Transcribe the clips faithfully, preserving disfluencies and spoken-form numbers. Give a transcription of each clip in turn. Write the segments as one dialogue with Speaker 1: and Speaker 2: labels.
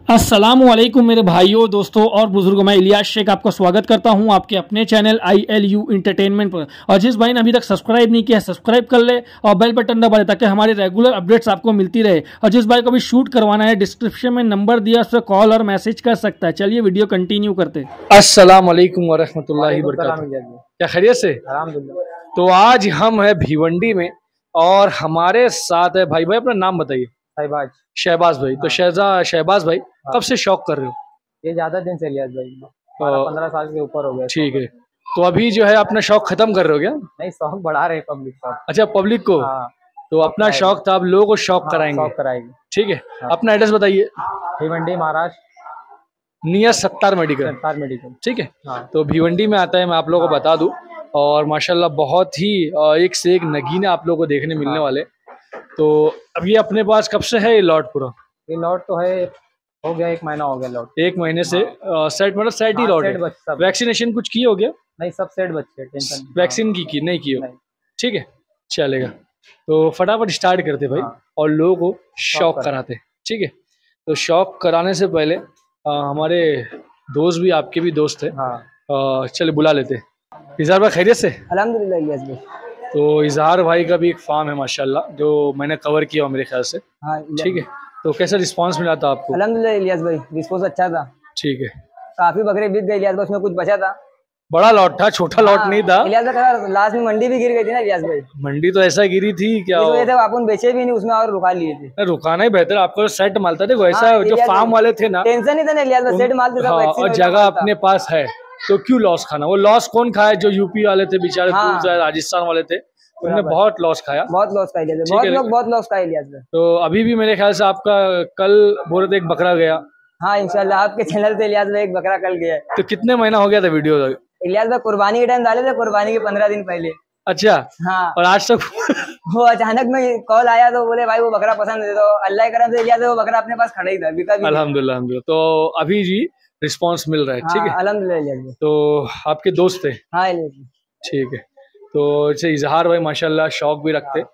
Speaker 1: अस्सलामुअलैकुम मेरे भाइयों, दोस्तों और बुजुर्गों। मैं इलियास शेख आपका स्वागत करता हूं आपके अपने channel I L U entertainment पर। और जिस भाई ने अभी तक सब्सक्राइब नहीं किया सब्सक्राइब कर ले और बेल बटन दबा दे ताकि हमारी रेगुलर अपडेट्स आपको मिलती रहे। और जिस भाई को भी शूट करवाना है डिस्क्रिप्शन में नंबर दिया, उस पर कॉल और मैसेज कर सकता है। चलिए वीडियो कंटिन्यू करते। अस्सलामुअलैकुम वरहमतुल्लाहि वबरकातुहू। क्या खैरियत से? अल्हम्दुलिल्लाह। तो आज हम है भिवंडी में और हमारे साथ है भाई। भाई अपना नाम बताइए।
Speaker 2: शहबाज
Speaker 1: शहबाज भाई। हाँ। तो शहजा शहबाज भाई हाँ। कब से शौक कर रहे हो?
Speaker 2: ये ज्यादा दिन से लिया भाई, पंद्रह साल के ऊपर हो गया।
Speaker 1: ठीक है, तो अभी जो है अपना शौक खत्म कर रहे हो क्या?
Speaker 2: नहीं, शौक बढ़ा रहे पब्लिक का।
Speaker 1: अच्छा, पब्लिक को। हाँ। तो अपना शौक था, अब लोगों को शौक हाँ, कराएंगे।
Speaker 2: शौक कराएंगे।
Speaker 1: ठीक है। हाँ। अपना एड्रेस बताइए।
Speaker 2: Bhiwandi Maharashtra,
Speaker 1: near Sattar medical.
Speaker 2: Sattar medical
Speaker 1: ठीक है। हाँ। तो भिवंडी में आता है, मैं आप लोगों को बता दूं। और माशाल्लाह बहुत ही एक से एक नगीने आप लोगों को देखने मिलने वाले। तो अब ये अपने पास कब से है ये लॉट पूरा?
Speaker 2: ये लॉट तो है, हो गया एक महीना हो गया लॉट।
Speaker 1: एक महीने से हाँ। सेट मतलब सेट ही लॉट है। वैक्सीनेशन कुछ की हो गया?
Speaker 2: नहीं, सब सेट बच्चे, टेंशन
Speaker 1: वैक्सीन की की नहीं की हो? ठीक है, चलेगा। तो फटाफट स्टार्ट करते भाई। हाँ। और लोगों को शौक कराते। ठीक है। तो शौक कराने से पहले आ, हमारे दोस्त भी, आपके भी दोस्त है। हाँ। चले बुला लेते। इजहार भाई खैरियत से?
Speaker 2: अल्हम्दुलिल्लाह इलियास भाई।
Speaker 1: तो इजहार भाई का भी एक फार्म है माशाल्लाह, जो मैंने कवर किया मेरे ख्याल से।
Speaker 2: हाँ।
Speaker 1: ठीक है। तो कैसा रिस्पांस मिला था आपको?
Speaker 2: अल्हम्दुलिल्लाह इलियास भाई, रिस्पांस अच्छा था।
Speaker 1: ठीक है।
Speaker 2: काफी बकरे बिक गए इलियास भाई, उसमें कुछ बचा था।
Speaker 1: बड़ा लॉट था, छोटा लॉट नहीं था
Speaker 2: इलियास भाई। लास्ट में मंडी भी गिर गई थी ना इलियास भाई।
Speaker 1: मंडी तो ऐसा गिरी थी क्या?
Speaker 2: अपन बेचे भी नहीं उसमें और रुका लिए थे।
Speaker 1: रुकाना ही बेहतर, आपको सेट मालता देखो ऐसा। हाँ, जो फार्म वाले थे ना,
Speaker 2: टेंशन नहीं था ना इलियास भाई, सेट माल थे।
Speaker 1: हाँ, और जगह अपने पास है तो क्यों लॉस खाना? वो लॉस कौन खाया? जो यूपी वाले थे बेचारे, हाँ। राजस्थान वाले थे, उन्होंने बहुत लॉस खाया।
Speaker 2: बहुत लॉस खाया, बहुत लोग बहुत लॉस खाया इलियास भाई।
Speaker 1: तो अभी भी मेरे ख्याल से आपका कल बोल रहे थे एक बकरा गया।
Speaker 2: हाँ इंशाल्लाह, आपके चैनल से इलियास भाई एक बकरा कल गया है।
Speaker 1: तो कितने महीना हो गया था वीडियो?
Speaker 2: इलियास भाई कुर्बानी के टाइम डाले थे, कुर्बानी के पंद्रह दिन पहले।
Speaker 1: अच्छा। हाँ। और आज तक
Speaker 2: वो अचानक में कॉल आया तो बोले भाई वो बकरा पसंद है, तो अल्लाह के करम से इलियास वो बकरा अपने पास खड़ा ही था, बिका भी।
Speaker 1: अल्हम्दुलिल्लाह अल्हम्दुलिल्लाह। तो अभी जी रिस्पांस मिल रहा है। ठीक है,
Speaker 2: अल्हम्दुलिल्लाह।
Speaker 1: तो आपके दोस्त थे?
Speaker 2: हाँ।
Speaker 1: ठीक है। तो इजहार भाई माशाल्लाह शौक भी रखते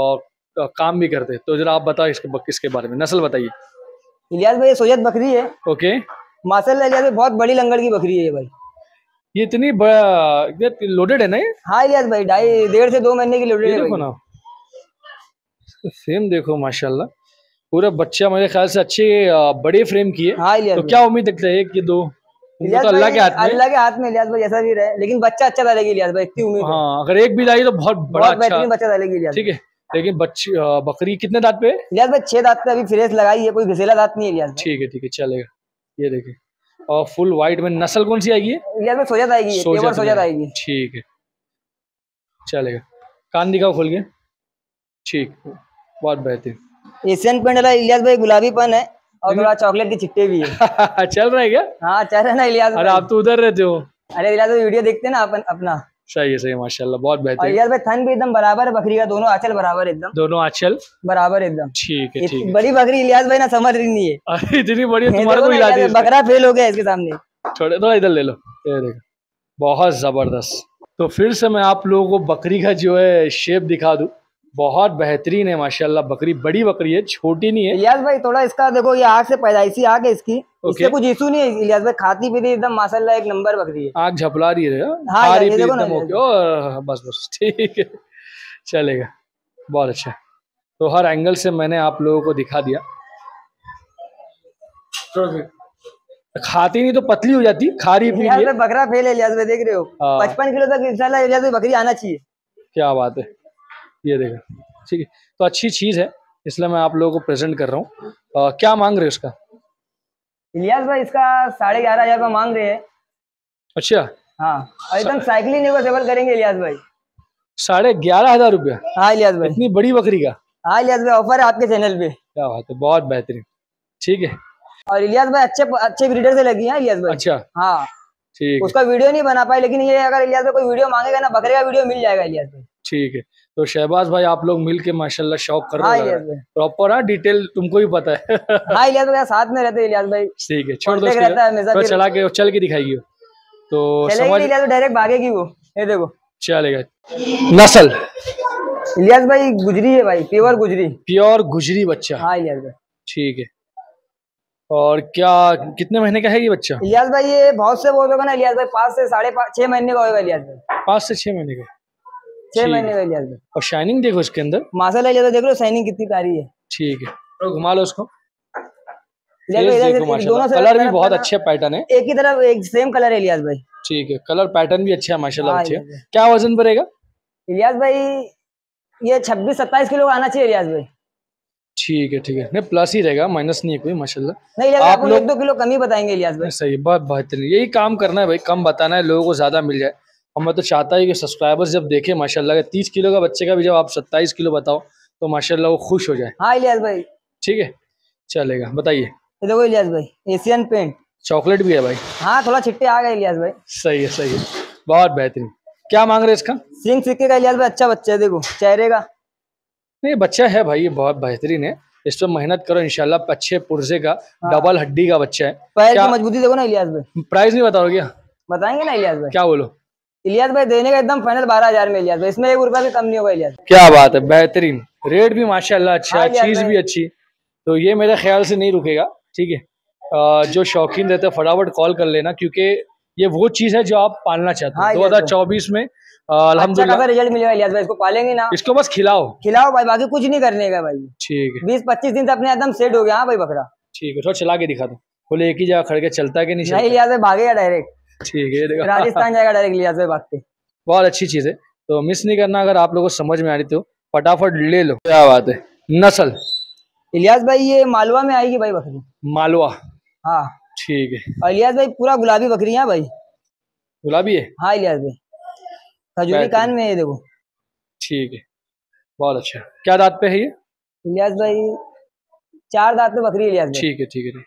Speaker 1: और काम भी करते। तो जरा आप बताओ इसके किसके बारे में, नस्ल बताइए।
Speaker 2: इलियास भाई सोजत बकरी है।
Speaker 1: ओके।
Speaker 2: माशाल्लाह इलियास भाई बहुत बड़ी लंगड़ की बकरी है ये भाई।
Speaker 1: ये इतनी बड़ा लोडेड है ना ये?
Speaker 2: हाँ इलियास भाई, ढाई डेढ़ से दो महीने की लोडेड है।
Speaker 1: देखो ना, फ्रेम देखो माशाल्लाह, पूरा बच्चा मेरे ख्याल से अच्छे बड़े फ्रेम की है।
Speaker 2: हाँ इलियास।
Speaker 1: तो क्या उम्मीद रखते हैं कि दो? तो अल्लाह के हाथ में,
Speaker 2: अल्लाह के हाथ में इलियास भाई, जैसा भी रहे, लेकिन बच्चा अच्छा डालेगी इलियास भाई, इतनी उम्मीद।
Speaker 1: हाँ, अगर एक भी लाई तो बहुत बड़ा
Speaker 2: बेहतरीन बच्चा डालेगी इलियास।
Speaker 1: ठीक है। लेकिन बच्ची बकरी कितने दांत पे है?
Speaker 2: इलियास भाई छह दांत पे अभी फ्रेश लगाई है, कोई घिसेला दांत नहीं है इलियास।
Speaker 1: ठीक है ठीक है, चलेगा। ये देखिए, और फुल व्हाइट में। नस्ल कौन सी आएगी?
Speaker 2: इलियास भाई सोजत आएगी, पेवर सोजत आएगी।
Speaker 1: ठीक है, चलेगा। कान दिखाओ खोल के। ठीक, बहुत बेहतरीन।
Speaker 2: एशियन पेंट वाला इलियास भाई, गुलाबीपन है और थोड़ा चॉकलेट की चिट्टे भी है।
Speaker 1: चल रहा है क्या?
Speaker 2: हाँ चल रहा है ना इलियास।
Speaker 1: अरे आप तो उधर रहते हो।
Speaker 2: अरे इलियास वीडियो देखते हैं ना अपन अपना।
Speaker 1: सही है सही है माशाल्लाह, बहुत बेहतरीन।
Speaker 2: इलियास भाई थन भी एकदम बराबर है बकरी का, दोनों आंचल बराबर एकदम।
Speaker 1: दोनों आंचल बराबर
Speaker 2: एकदम।
Speaker 1: ठीक है ठीक है।
Speaker 2: बड़ी बकरी इलियास भाई ना समझ रही नहीं है।
Speaker 1: अरे इतनी बड़ी तुम्हारे को हिला दी।
Speaker 2: बकरा फेल हो गया इसके सामने।
Speaker 1: छोड़े तो इधर ले लो। ये देखो, बहुत जबरदस्त। तो फिर से मैं आप लोगों को बकरी का जो है शेप दिखा दूं। बहुत बेहतरीन है माशाल्लाह, बकरी बड़ी बकरी है, छोटी नहीं है।
Speaker 2: इलियास भाई थोड़ा इसका देखो, ये आग से पैदाइशी आग है इसकी। इससे कुछ इशू नहीं है इलियास भाई, खाती पीती एकदम माशाल्लाह एक नंबर बकरी है।
Speaker 1: आग झपला रही है।
Speaker 2: हाँ ये
Speaker 1: देखो ना, बस बस ठीक है, चलेगा, बहुत अच्छा। तो हर एंगल से मैंने आप लोगों को दिखा दिया। खाती नहीं तो पतली हो जाती, खारी पी रही है।
Speaker 2: बकरा फेल है इलियास भाई, देख रहे हो। पचपन किलो तक इंशाल्लाह इलियास भाई बकरी आना चाहिए।
Speaker 1: क्या बात है, ये देखो। ठीक है, तो अच्छी चीज है, इसलिए मैं आप लोगों को प्रेजेंट कर रहा हूँ। क्या मांग रहे हो इसका?
Speaker 2: इलियास भाई इसका साढ़े ग्यारह हजार रुपया मांग रहे हैं।
Speaker 1: अच्छा।
Speaker 2: हाँ, एकदम साइकिल नेगोशिएबल करेंगे इलियास भाई।
Speaker 1: साढ़े ग्यारह हजार रुपया?
Speaker 2: हाँ इलियास भाई,
Speaker 1: इतनी बड़ी बकरी का?
Speaker 2: हाँ इलियास भाई, ऑफर है आपके चैनल पे।
Speaker 1: क्या बात है, बहुत बेहतरीन। ठीक है।
Speaker 2: और इलियास भाई अच्छे अच्छे ब्रीडर से लगी है इलियास भाई।
Speaker 1: अच्छा।
Speaker 2: हाँ
Speaker 1: ठीक।
Speaker 2: उसका वीडियो नहीं बना पाए, लेकिन ये अगर इलियास भाई कोई वीडियो मांगेगा ना, बकरे का वीडियो मिल जाएगा इलियास भाई।
Speaker 1: ठीक है। तो शहबाज भाई आप लोग मिलके माशाल्लाह शौक कर रहे
Speaker 2: हैं।
Speaker 1: प्रॉपर। हाँ, डिटेल तुमको भी पता है।
Speaker 2: हाँ इलियास भाई साथ में रहते हैं इलियास भाई।
Speaker 1: ठीक है, छोड़ दो उसको, चला के चल के दिखाएगी तो
Speaker 2: समझ। इलियास डायरेक्ट भागेगी वो, ये देखो
Speaker 1: चलेगा। नस्ल
Speaker 2: इलियास भाई गुजरी है भाई, प्योर गुजरी।
Speaker 1: प्योर गुजरी बच्चा।
Speaker 2: हाँ इलियास भाई।
Speaker 1: ठीक है, और क्या कितने महीने का है ये बच्चा?
Speaker 2: इलियास भाई ये बहुत से बोल होगा ना इलियास भाई, पाँच से साढ़े पाँच छह महीने का होगा इलियास भाई।
Speaker 1: पाँच से छह महीने का?
Speaker 2: छह महीने का इलियास भाई।
Speaker 1: और शाइनिंग देखो इसके अंदर,
Speaker 2: माशाल्लाह इलियास भाई देख लो शाइनिंग कितनी प्यारी है।
Speaker 1: ठीक है, तो घुमा लो उसको।
Speaker 2: दोनों
Speaker 1: कलर भी बहुत अच्छे पैटर्न है,
Speaker 2: एक ही तरफ एक सेम कलर है इलियास भाई।
Speaker 1: ठीक है, कलर पैटर्न भी अच्छा है माशाल्लाह।
Speaker 2: हाँ,
Speaker 1: अच्छे है। क्या वजन पड़ेगा
Speaker 2: इलियास भाई? ये छब्बीस सत्ताईस किलो आना चाहिए इलियास भाई।
Speaker 1: ठीक है ठीक है, नहीं प्लस ही रहेगा, माइनस नहीं है कोई माशाल्लाह।
Speaker 2: नहीं इलियास आप लोग एक दो किलो कम ही बताएंगे इलियास भाई।
Speaker 1: सही, बहुत बेहतरीन, यही काम करना है भाई, कम बताना है, लोगों को ज्यादा मिल जाए। और मैं तो चाहता ही कि सब्सक्राइबर्स जब देखे माशाल्लाह तीस किलो का बच्चे का भी जब आप सत्ताईस किलो बताओ तो माशाल्लाह वो खुश हो जाए।
Speaker 2: हाँ इलियास भाई
Speaker 1: ठीक है, चलेगा, बताइए।
Speaker 2: देखो इलियास भाई एशियन पेंट,
Speaker 1: चॉकलेट भी है भाई।
Speaker 2: हाँ थोड़ा छिट्टे आ गए इलियास भाई।
Speaker 1: सही है सही है, बहुत बेहतरीन। क्या मांग रहे हैं इसका?
Speaker 2: सिंह सिक्के का इलियास भाई, अच्छा बच्चा है, देखो चेहरे का।
Speaker 1: नहीं बच्चा है भाई, ये बहुत बेहतरीन है, इस पर मेहनत करो इंशाल्लाह। अच्छे पुर्जे का,
Speaker 2: हाँ।
Speaker 1: डबल हड्डी का बच्चा है।
Speaker 2: पैर की मजबूती देखो ना इलियास भाई।
Speaker 1: प्राइस नहीं बताओगे क्या?
Speaker 2: बताएंगे ना इलियास भाई।
Speaker 1: क्या बोलो?
Speaker 2: इलियास भाई देने का एकदम फाइनल बारह हजार में इलियास भाई, इसमें एक रुपया भी कम नहीं होगा इलियास।
Speaker 1: क्या बात है, बेहतरीन रेट भी माशाल्लाह अच्छा है,
Speaker 2: हाँ
Speaker 1: चीज भी अच्छी, तो ये मेरे ख्याल से नहीं रुकेगा। ठीक है, जो शौकीन रहते हैं फटाफट कॉल कर लेना, क्योंकि ये वो चीज है जो आप पालना चाहते हो। दो हजार चौबीस में अल्हम्दुलिल्लाह
Speaker 2: अच्छा रिजल्ट मिलेगा इलियास भाई, इसको पालेंगे ना,
Speaker 1: इसको बस खिलाओ
Speaker 2: खिलाओ भाई, बाकी कुछ नहीं करने का भाई।
Speaker 1: ठीक है,
Speaker 2: बीस पच्चीस दिन से अपने एकदम सेट हो गया। हाँ भाई बकरा
Speaker 1: ठीक है, थोड़ा चला के दिखा दो, बोले एक ही जगह खड़ के चलता है कि नहीं?
Speaker 2: नहीं इलियास भाई भागेगा डायरेक्ट।
Speaker 1: ठीक है,
Speaker 2: राजस्थान जाएगा डायरेक्ट इलियास भाई भाग के।
Speaker 1: बहुत अच्छी चीज है, तो मिस नहीं करना। अगर आप लोगों को समझ में आ रही तो फटाफट ले लो। क्या बात है, नस्ल
Speaker 2: इलियास भाई ये मालवा में आएगी भाई बकरी,
Speaker 1: मालवा।
Speaker 2: हाँ
Speaker 1: ठीक है,
Speaker 2: और इलियास भाई पूरा गुलाबी बकरी है भाई।
Speaker 1: गुलाबी है?
Speaker 2: हाँ इलियास भाई खजूरी कान में है देखो।
Speaker 1: ठीक है, बहुत अच्छा। क्या दांत पे है ये
Speaker 2: इलियास भाई? चार दांत पे बकरी इलियास भाई।
Speaker 1: ठीक है ठीक है,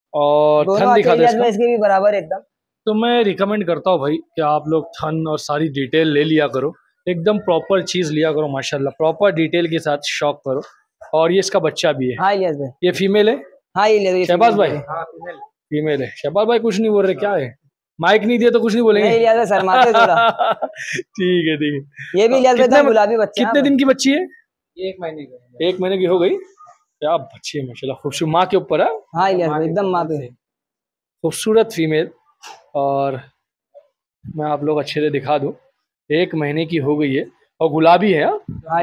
Speaker 1: और थन दिखा दो इसका।
Speaker 2: इसके भी बराबर एकदम।
Speaker 1: तो मैं रिकमेंड करता हूँ भाई कि आप लोग थन और सारी डिटेल ले लिया करो, एकदम प्रॉपर चीज लिया करो माशाल्लाह, प्रॉपर डिटेल के साथ शौक करो। और ये इसका बच्चा भी है।
Speaker 2: हाँ इलियास भाई,
Speaker 1: ये फीमेल है?
Speaker 2: हाँ ये
Speaker 1: शहबाज भाई? हाँ फीमेल, फीमेल है। शहबाज भाई कुछ नहीं बोल रहे, क्या है माइक नहीं दिया तो कुछ नहीं बोलेंगे?
Speaker 2: नहीं इलियास भाई शर्माते थोड़ा।
Speaker 1: ठीक है ठीक है,
Speaker 2: ये भी इलियास भाई गुलाबी बच्चा।
Speaker 1: कितने दिन की बच्ची है?
Speaker 2: एक महीने की।
Speaker 1: एक महीने की हो गई? क्या बच्ची है माशाल्लाह, खूबसूरत, माँ के ऊपर है।
Speaker 2: हाँ इलियास भाई एकदम माँ पे,
Speaker 1: खूबसूरत फीमेल। और मैं आप लोग अच्छे से दिखा दूं, एक महीने की हो गई है और गुलाबी है। हाँ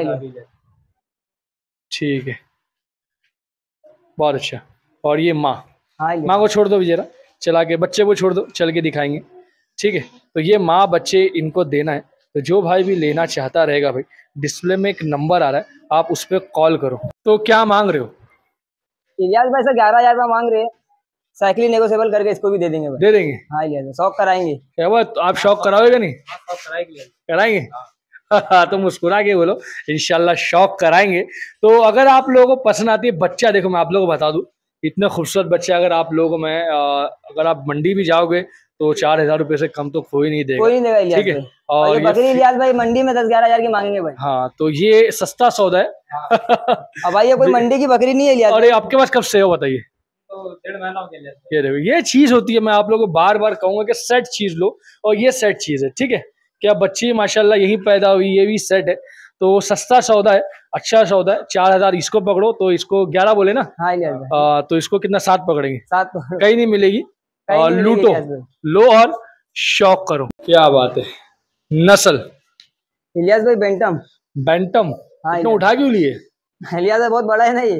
Speaker 1: ठीक है, बहुत अच्छा। और ये माँ,
Speaker 2: हाँ
Speaker 1: माँ को छोड़ दो भी जरा, चला के, बच्चे को छोड़ दो, चल के दिखाएंगे। ठीक है, तो ये माँ बच्चे इनको देना है, तो जो भाई भी लेना चाहता रहेगा भाई, डिस्प्ले में एक नंबर आ रहा है, आप उस पर कॉल करो। तो क्या मांग रहे हो?
Speaker 2: इलियास भाई से ग्यारह हजार रुपया मांग रहे हैं, साइकिल नेगोशिएबल करके इसको भी दे देंगे भाई।
Speaker 1: दे देंगे?
Speaker 2: हाँ इलियास शौक कराएंगे।
Speaker 1: क्या बात, आप शौक कराओगे नहीं? कराएंगे? हाँ तो मुस्कुरा के बोलो, इंशाल्लाह शौक कराएंगे। तो अगर आप लोगों को पसंद आती है बच्चा, देखो मैं आप लोगों को बता दूं, इतना खूबसूरत बच्चा अगर आप लोगों में, अगर आप मंडी भी जाओगे तो चार हजार रुपए से कम तो कोई नहीं देगा।
Speaker 2: कोई नहीं देगा,
Speaker 1: ठीक है। और,
Speaker 2: और ये बकरी इलियास भाई मंडी में दस ग्यारह हजार की मांगेंगे भाई।
Speaker 1: हाँ तो ये सस्ता सौदा है।
Speaker 2: अब भाई ये कोई मंडी की बकरी नहीं है इलियास।
Speaker 1: और ये आपके पास कब से हो बताइए? तो डेढ़ महीना हो गया। ये देखो, ये चीज होती है, मैं आप लोगों को बार बार कहूंगा कि सेट चीज लो, और ये सेट चीज है। ठीक है, क्या बच्ची माशाल्लाह यही पैदा हुई, ये भी सेट है, तो सस्ता सौदा है, अच्छा सौदा है। चार हजार इसको पकड़ो तो इसको ग्यारह बोले ना? हाँ आ, तो इसको कितना, सात पकड़ेंगे? सात कहीं नहीं मिलेगी। और लूटो, लो और शौक करो। क्या बात है, नस्ल
Speaker 2: इलियास भाई बेंटम।
Speaker 1: बेंटम? हाँ, उठा क्यों लिए?
Speaker 2: इलियास भाई बहुत बड़ा है ना ये।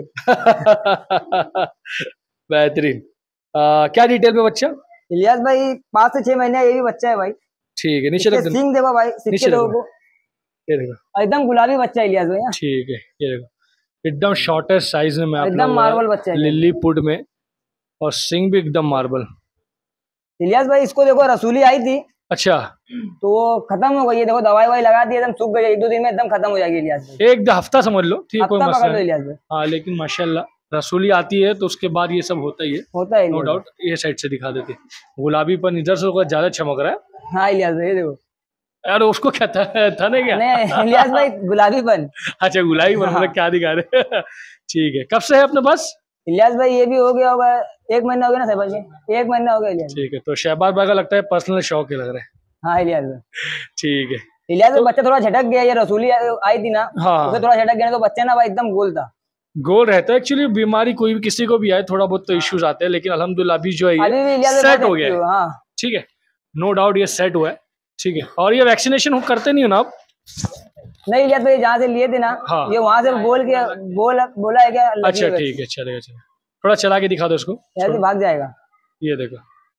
Speaker 1: बेहतरीन। क्या डिटेल पे बच्चा? इलियास
Speaker 2: भाई पाँच से छह महीने ये भी बच्चा है भाई।
Speaker 1: ठीक है, नीचे रख दो,
Speaker 2: सिंह देखो भाई, नीचे देखो,
Speaker 1: ये देखो
Speaker 2: एकदम गुलाबी बच्चा है इलियास भाई। ठीक
Speaker 1: है, ये देखो एकदम शॉर्टेस्ट साइज में, मैं
Speaker 2: एकदम मार्बल बच्चा है,
Speaker 1: लिली पुट में, और सिंह भी एकदम मार्बल।
Speaker 2: इलियास भाई इसको देखो, रसूली आई थी,
Speaker 1: अच्छा,
Speaker 2: तो वो खत्म हो गई है, देखो दवाई वाई लगा दी, एकदम सूख गई, एक दो दिन में एकदम खत्म हो जाएगी इलियास भाई।
Speaker 1: एक हफ्ता समझ लो, ठीक, कोई मसला नहीं।
Speaker 2: इलियास भाई
Speaker 1: हाँ, लेकिन माशाल्लाह रसूली आती है तो उसके बाद ये सब होता ही है,
Speaker 2: होता है,
Speaker 1: नो डाउट। ये साइड से दिखा देते, गुलाबी पर इधर से ज्यादा चमक रहा है।
Speaker 2: हाँ इलियास भाई देखो,
Speaker 1: यार उसको क्या था, था नहीं क्या?
Speaker 2: नहीं इलियास भाई गुलाबीपन।
Speaker 1: अच्छा गुलाबीपन, मतलब क्या दिखा रहे? ठीक है, कब से है अपने पास
Speaker 2: इलियास भाई? ये भी हो गया होगा, एक महीना हो गया ना शहबाज भाई, एक महीना हो गया इलियास।
Speaker 1: ठीक है, तो शहबाज भाई का लगता है पर्सनल शौक ही लग रहा है।
Speaker 2: हाँ इलियास भाई
Speaker 1: ठीक है।
Speaker 2: इलियास भाई बच्चा थोड़ा झटक गया, ये रसूली आई थी ना,
Speaker 1: हाँ,
Speaker 2: उसे थोड़ा झटक गया, तो बच्चा ना भाई एकदम गोल था।
Speaker 1: गोल रहता है एक्चुअली। बीमारी कोई भी किसी को भी आए थोड़ा बहुत तो इश्यूज आते हैं, लेकिन अल्हम्दुलिल्लाह अभी जो है ये सेट हो गया है।
Speaker 2: हाँ
Speaker 1: ठीक है, नो डाउट ये सेट हुआ है। ठीक है, और ये वैक्सीनेशन करते नहीं हो ना आप?
Speaker 2: नहीं लिया तो ये जहाँ से लिए थे ना, हाँ। ये वहाँ से बोल के बोल बोला है क्या?
Speaker 1: अच्छा ठीक है, चलेगा चलेगा। थोड़ा चला के दिखा दो इसको,
Speaker 2: भाग जाएगा।
Speaker 1: ये देखो,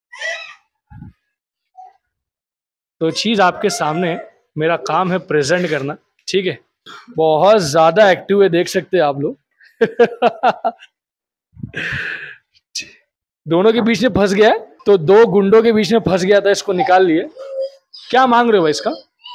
Speaker 1: तो चीज आपके सामने, मेरा काम है प्रेजेंट करना। ठीक है, बहुत ज्यादा एक्टिव है, देख सकते हैं आप लोग। दोनों के बीच में फंस गया है, तो दो गुंडों के बीच में फंस गया था, इसको निकाल लिए। क्या मांग रहे हो भाई इसका?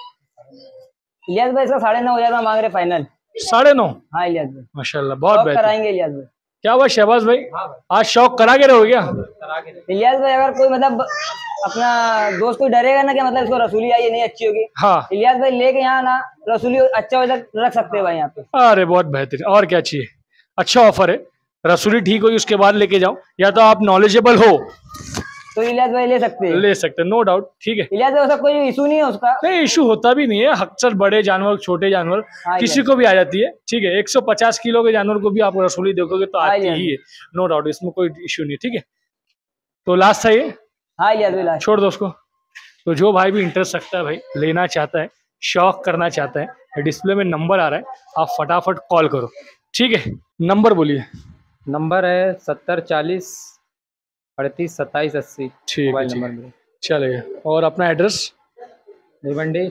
Speaker 2: इलियास भाई इसका साढ़े नौ हजार मांग रहे फाइनल।
Speaker 1: साढ़े नौ?
Speaker 2: हाँ इलियास भाई,
Speaker 1: माशाल्लाह बहुत बेहतर
Speaker 2: कराएंगे इलियास भाई।
Speaker 1: क्या हुआ शहबाज भाई, आज शौक करा के रहो क्या?
Speaker 2: इलियास भाई अगर कोई मतलब अपना दोस्त कोई डरेगा ना कि मतलब इसको रसूली आई नहीं अच्छी होगी, हाँ इलियास भाई लेके यहाँ ना रसूली अच्छा हो रख सकते हैं भाई यहाँ पे।
Speaker 1: अरे बहुत बेहतरीन, और क्या चाहिए? अच्छा ऑफर है, रसूली ठीक होगी उसके बाद लेके जाओ, या तो आप नॉलेजेबल हो
Speaker 2: तो इलियास भाई ले सकते हैं।
Speaker 1: ले सकते हैं, नो डाउट। ठीक है,
Speaker 2: इलियास भाई कोई इशू नहीं है उसका।
Speaker 1: नहीं इशू होता भी नहीं है, अक्सर बड़े जानवर छोटे जानवर किसी को भी आ जाती है। ठीक है, एक सौ पचास किलो के जानवर को भी आप रसूली देखोगे तो आती ही है, नो डाउट, इसमें कोई इशू नहीं। ठीक है, तो लास्ट था ये।
Speaker 2: हाँ इलियास भाई लास्ट,
Speaker 1: छोड़ दो उसको। तो जो भाई भी इंटरेस्ट रखता है, भाई लेना चाहता है, शौक करना चाहता है, डिस्प्ले में नंबर आ रहा है, आप फटाफट कॉल करो। ठीक है, नंबर बोलिए।
Speaker 3: नंबर है सत्तर चालीस अड़तीस सत्ताईस अस्सी।
Speaker 1: ठीक है, नंबर चलेगा। और अपना address?
Speaker 3: Bhiwandi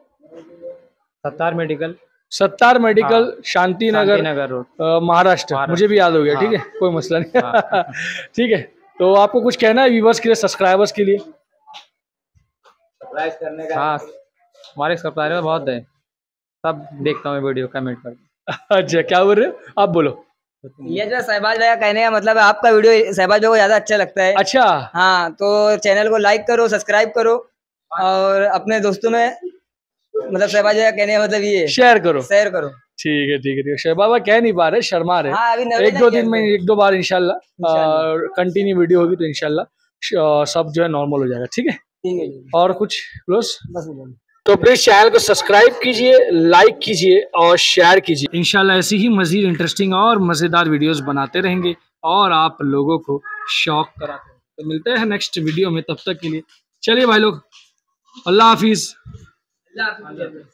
Speaker 3: Sattar medical,
Speaker 1: Sattar medical, हाँ, शांति नगर,
Speaker 3: नगर रोड,
Speaker 1: महाराष्ट्र। मुझे भी याद हो गया। हाँ, ठीक है, कोई मसला नहीं। हाँ, ठीक है, तो आपको कुछ कहना है व्यूवर्स के लिए, सब्सक्राइबर्स के लिए?
Speaker 3: सब्सक्राइब करने का, हाँ हमारे सब्सक्राइबर बहुत है, सब देखता हूँ वीडियो, कमेंट कर।
Speaker 1: अच्छा क्या बोल रहे हो आप, बोलो।
Speaker 2: ये जो सहबाज भाई का कहने का मतलब है आपका वीडियो सहबाज भाई को ज्यादा अच्छा लगता है।
Speaker 1: अच्छा,
Speaker 2: हाँ तो चैनल को लाइक करो, सब्सक्राइब करो, और अपने दोस्तों में मतलब सहबाज भाई का कहने का मतलब ये शेयर करो, शेयर करो।
Speaker 1: ठीक है ठीक है, शहबाज भाई कह नहीं पा रहे, शर्मा रहे। हाँ, अभी एक दो दिन में एक दो बार इंशाल्लाह कंटिन्यू वीडियो होगी तो इंशाल्लाह सब जो है नॉर्मल हो जाएगा। ठीक है, ठीक है। और कुछ प्लस? तो प्लीज चैनल को सब्सक्राइब कीजिए, लाइक कीजिए और शेयर कीजिए। इंशाल्लाह ऐसी ही मजीद इंटरेस्टिंग और मजेदार वीडियोस बनाते रहेंगे और आप लोगों को शौक कराते हैं। तो मिलते हैं नेक्स्ट वीडियो में, तब तक के लिए चलिए भाई लोग, अल्लाह हाफिज।